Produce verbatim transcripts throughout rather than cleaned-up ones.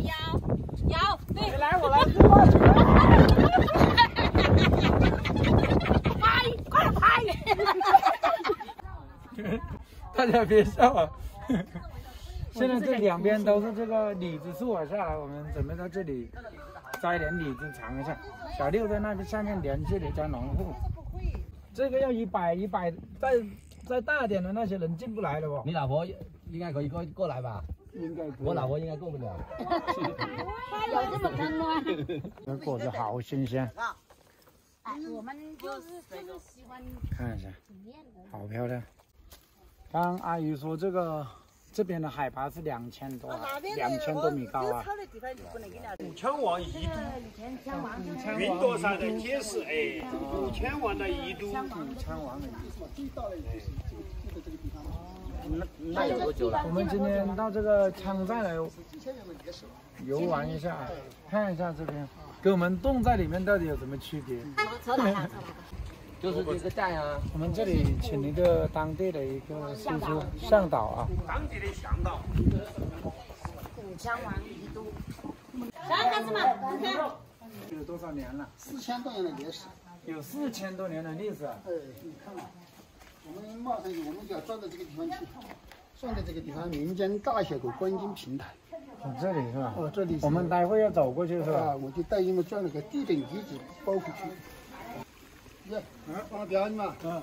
摇摇，对， 你来我来自过去。 拍，快点拍！ 大家别笑啊！现在这两边都是这个李子树啊，下来我们准备在这里摘点李子尝一下。小六在那边下面连这里家农户，这个要一百一百，再再大点的那些人进不来了不？ 你老婆应该可以过过来吧？ 应该可以。 我老婆应该过不了。 有这么坑吗？ 这果子好新鲜， 我们就是就是喜欢看一下，好漂亮。刚刚阿姨说这个这边的海拔是两千多，两千多米高啊。 武昌王宜都，云朵上的解释，哎，武昌王的宜都， 武昌王的宜都。 那那有多久了？ 我们今天到这个昌寨来游玩一下，看一下这边，跟我们冻在里面到底有什么区别？ 扯哪了？ 就是这个寨啊。 我们这里请一个当地的一个叔叔向导啊， 当地的向导。 武昌王宜都。来，孩子们，你看。 有多少年了？ 四千多年的历史。 有四千多年的历史啊！ 哎，你看嘛，我们马上我们就要转到这个地方去，转到这个地方民间大学个观景平台。 哦，这里是吧？ 哦，这里。 我们待会要走过去是吧？ 啊，我就带你们转那个地等遗址包回去。耶，嗯，帮我表你嘛。嗯。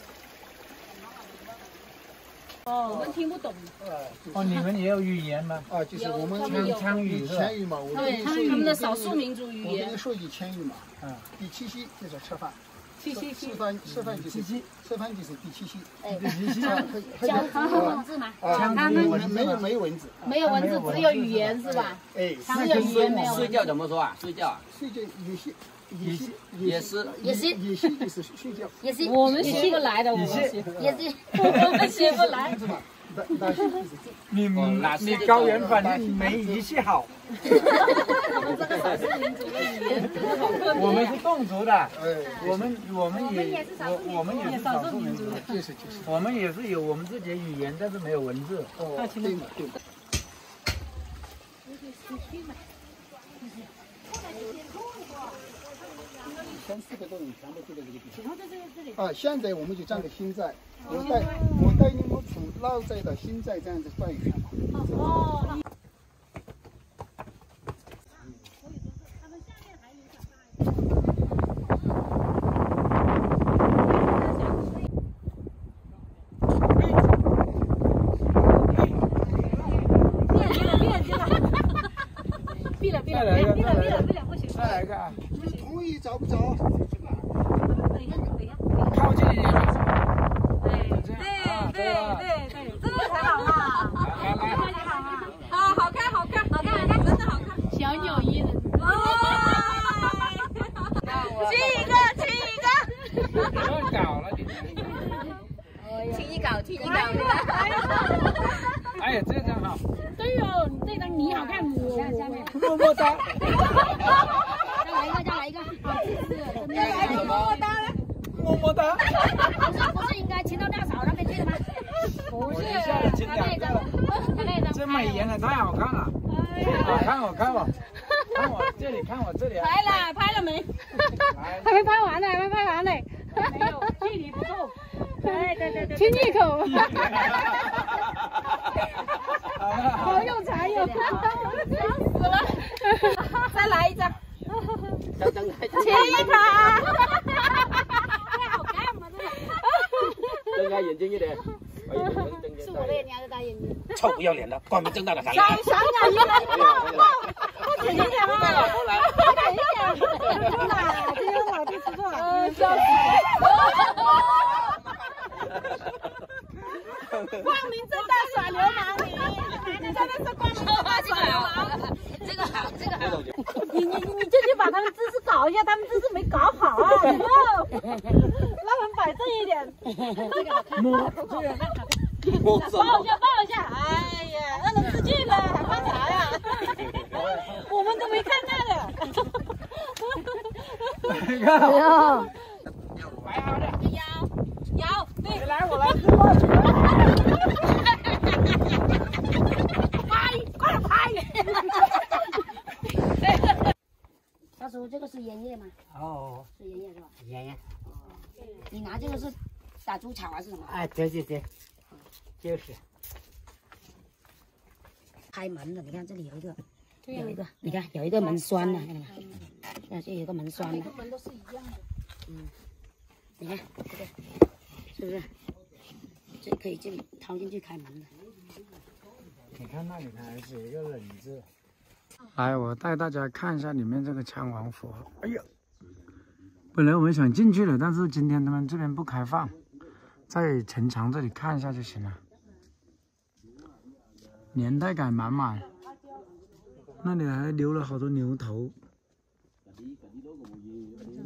哦，我们听不懂。 哦，你们也有语言吗？ 啊，就是我们羌羌语是吧？ 羌语嘛，我对，他们的少数民族语我跟言你。说句羌语嘛。 嗯。 第七夕就是吃饭。 七夕夕吃饭吃饭就是七夕， 吃饭就是第七夕。 哎， 第七夕。 教他们文字吗？ 啊， 羌没有文字没有没有文字。 没有文字，只有语言是吧？ 哎， 只有语言没有文字。 睡觉怎么说啊？睡觉啊？ 睡觉也是也是也是也是也是就是睡觉。 也是，我们学不来的，我们学也是，我们学不来。 那那是就是你你高原反应没仪器好。 我们这个少数民族的语言真好特别。 我们是侗族的， 哎， 我们我们也我我们也是少数民族的， 就是就是。 我们也是有我们自己的语言，但是没有文字。 哦，对嘛对嘛。三四个多人全部就在这个地方。啊，现在我们就站在新寨，我带我带你们从老寨到新寨这样子转一圈嘛。 哦。闭了闭了，闭了闭了闭了闭了闭了，不行。 再来一个啊！ 你们同意找不找？ 等一下等一下。 靠近一点。 对对对对对，这个才好嘛。 来来来， 好嘛。啊，好看好看好看，真的好看。小鸟依人。亲一个亲一个。 乱搞了你。 亲一搞亲一搞。 哎呀，这张好。 对哦，这张你好看，我么么哒。 再来一个，再来一个，好，再来一个么么哒呢？么么哒。 不是不是应该亲到大嫂那边去的吗？不是，他那张，他那张。 这美颜的太好看了，好看我看我，看我这里看我这里。 拍了拍了没？ 还没拍完呢，还没拍完呢。 没有，距离不够。对对对对。 亲一口。好有才哟！ 死了！再来一张。 等等， 亲一口。好看吗？这睁开眼睛一点。 是我的眼睛还是大眼睛？ 臭不要脸的，光明正大的喊。 想想想，一个。不紧一点吗？ 后来。 不紧一点。 真的，今天我第四个。 嗯，笑死。光明正大耍流氓，你真的是光明正大耍流氓。这个好，这个好。 你你你这就把他们姿势搞一下，他们姿势没搞好啊！让他们摆正一点。 这个好看。 摸这样。 摸什抱一下，抱一下。哎呀，让人自尽了，还干啥呀？我们都没看那个。 你看。 摆好了。摇摇，对。 你来我来自过去。 拍，快点拍！ 叔，这个是烟叶吗？ 哦， 是烟叶是吧？ 烟烟。 你拿这个是打猪草还是什么？ 哎，对对对，就是。 开门的，你看这里有一个，有一个，你看有一个门栓的，看到吗？啊，这有一个门栓的。每个门都是一样的。嗯，你看这个，是不是？这可以这里掏进去开门的。 你看那里还写一个冷字。来，我带大家看一下里面这个羌王佛。哎呀，本来我们想进去的，但是今天他们这边不开放，在城墙这里看一下就行了。年代感满满，那里还留了好多牛头。